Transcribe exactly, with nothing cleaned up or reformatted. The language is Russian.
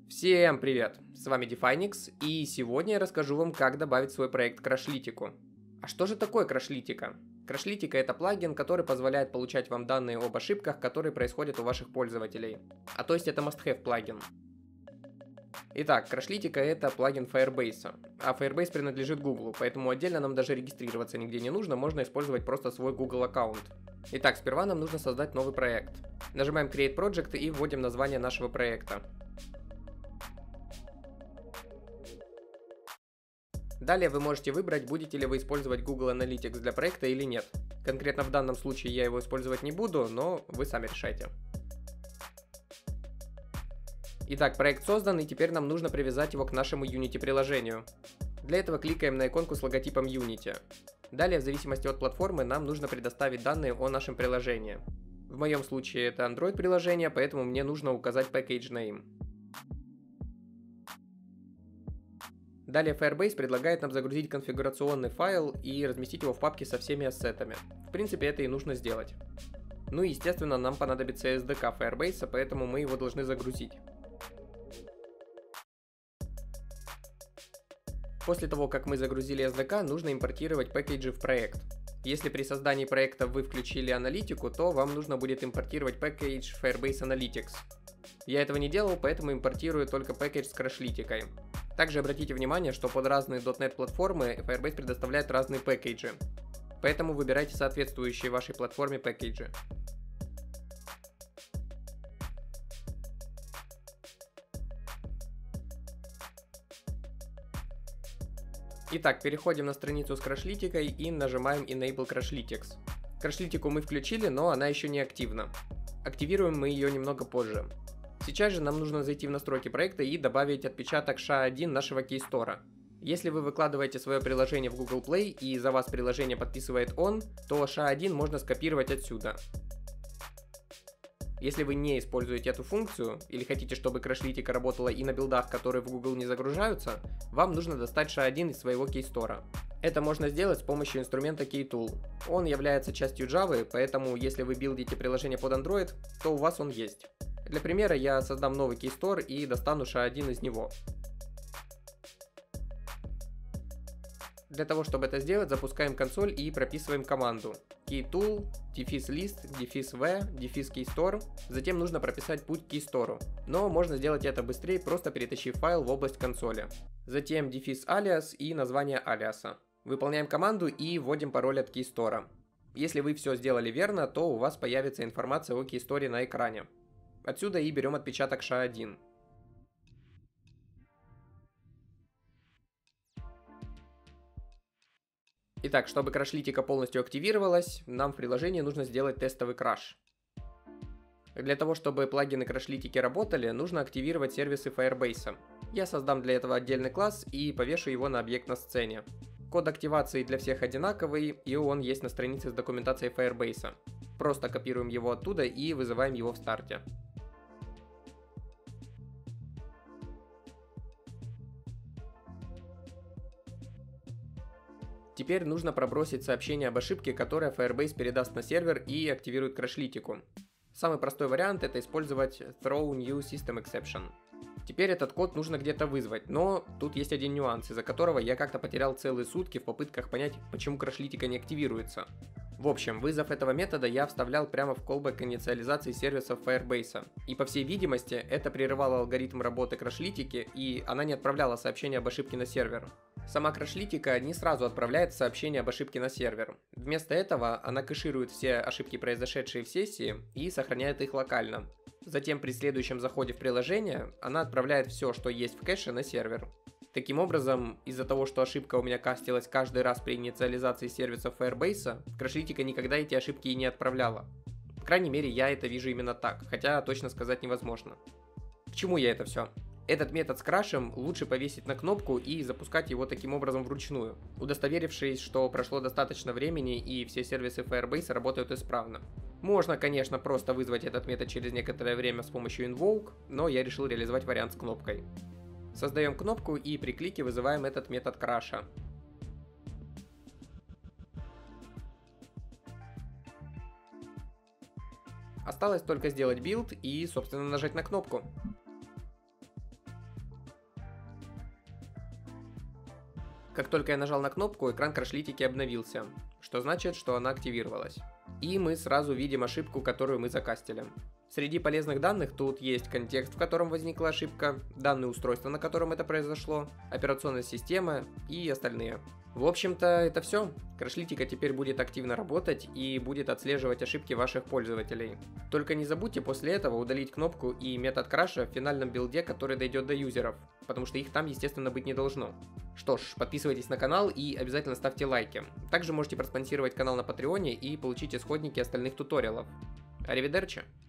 Всем привет! С вами Definix, и сегодня я расскажу вам, как добавить в свой проект Crashlytics. А что же такое Crashlytics? Crashlytics — это плагин, который позволяет получать вам данные об ошибках, которые происходят у ваших пользователей. А то есть это must-have плагин. Итак, Crashlytics — это плагин Firebase, а Firebase принадлежит Google, поэтому отдельно нам даже регистрироваться нигде не нужно, можно использовать просто свой Google аккаунт. Итак, сперва нам нужно создать новый проект. Нажимаем Create Project и вводим название нашего проекта. Далее вы можете выбрать, будете ли вы использовать Google Analytics для проекта или нет. Конкретно в данном случае я его использовать не буду, но вы сами решайте. Итак, проект создан, и теперь нам нужно привязать его к нашему Unity приложению. Для этого кликаем на иконку с логотипом Unity. Далее, в зависимости от платформы, нам нужно предоставить данные о нашем приложении. В моем случае это Android приложение, поэтому мне нужно указать Package Name. Далее Firebase предлагает нам загрузить конфигурационный файл и разместить его в папке со всеми ассетами. В принципе, это и нужно сделать. Ну и естественно, нам понадобится эс ди кей Firebase, поэтому мы его должны загрузить. После того, как мы загрузили эс ди кей, нужно импортировать пэкэджи в проект. Если при создании проекта вы включили аналитику, то вам нужно будет импортировать пэкэдж Firebase Analytics. Я этого не делал, поэтому импортирую только пэкэдж с Crashlytics. Также обратите внимание, что под разные .дот нет платформы Firebase предоставляет разные пэкэджи. Поэтому выбирайте соответствующие вашей платформе пэкэджи. Итак, переходим на страницу с Crashlytics и нажимаем Enable Crashlytics. Crashlytics мы включили, но она еще не активна. Активируем мы ее немного позже. Сейчас же нам нужно зайти в настройки проекта и добавить отпечаток ша один нашего кейстора. Если вы выкладываете свое приложение в Google Play и за вас приложение подписывает он, то ша один можно скопировать отсюда. Если вы не используете эту функцию или хотите, чтобы Crashlytics работала и на билдах, которые в Google не загружаются, вам нужно достать ша один из своего кейстора. Это можно сделать с помощью инструмента KeyTool. Он является частью Java, поэтому если вы билдите приложение под Android, то у вас он есть. Для примера я создам новый кейстор и достану ша один из него. Для того, чтобы это сделать, запускаем консоль и прописываем команду keytool, дефис list, дефис v, дефис keystore. Затем нужно прописать путь к кейстору. Но можно сделать это быстрее, просто перетащив файл в область консоли. Затем дефис alias и название алиаса. Выполняем команду и вводим пароль от кейстора. Если вы все сделали верно, то у вас появится информация о кейсторе на экране. Отсюда и берем отпечаток ша один. Итак, чтобы Crashlytics полностью активировалась, нам в приложении нужно сделать тестовый краш. Для того, чтобы плагины Crashlytics работали, нужно активировать сервисы Firebase. Я создам для этого отдельный класс и повешу его на объект на сцене. Код активации для всех одинаковый, и он есть на странице с документацией Firebase. Просто копируем его оттуда и вызываем его в старте. Теперь нужно пробросить сообщение об ошибке, которое Firebase передаст на сервер и активирует Crashlytics. Самый простой вариант — это использовать throw new system exception. Теперь этот код нужно где-то вызвать, но тут есть один нюанс, из-за которого я как-то потерял целые сутки в попытках понять, почему Crashlytics не активируется. В общем, вызов этого метода я вставлял прямо в callback инициализации сервисов Firebase. И по всей видимости, это прерывало алгоритм работы Crashlytics, и она не отправляла сообщение об ошибке на сервер. Сама Crashlytics не сразу отправляет сообщение об ошибке на сервер. Вместо этого она кэширует все ошибки, произошедшие в сессии, и сохраняет их локально. Затем при следующем заходе в приложение она отправляет все, что есть в кэше, на сервер. Таким образом, из-за того, что ошибка у меня кастилась каждый раз при инициализации сервисов Firebase, Crashlytics никогда эти ошибки и не отправляла. По крайней мере, я это вижу именно так, хотя точно сказать невозможно. К чему я это все? Этот метод с крашем лучше повесить на кнопку и запускать его таким образом вручную, удостоверившись, что прошло достаточно времени и все сервисы Firebase работают исправно. Можно, конечно, просто вызвать этот метод через некоторое время с помощью invoke, но я решил реализовать вариант с кнопкой. Создаем кнопку и при клике вызываем этот метод краша. Осталось только сделать билд и, собственно, нажать на кнопку. Как только я нажал на кнопку, экран крашлитики обновился, что значит, что она активировалась. И мы сразу видим ошибку, которую мы закастили. Среди полезных данных тут есть контекст, в котором возникла ошибка, данные устройства, на котором это произошло, операционная система и остальные. В общем-то, это все. Крашлитика теперь будет активно работать и будет отслеживать ошибки ваших пользователей. Только не забудьте после этого удалить кнопку и метод краша в финальном билде, который дойдет до юзеров, потому что их там, естественно, быть не должно. Что ж, подписывайтесь на канал и обязательно ставьте лайки. Также можете проспонсировать канал на Патреоне и получить исходники остальных туториалов. Аривидерчи!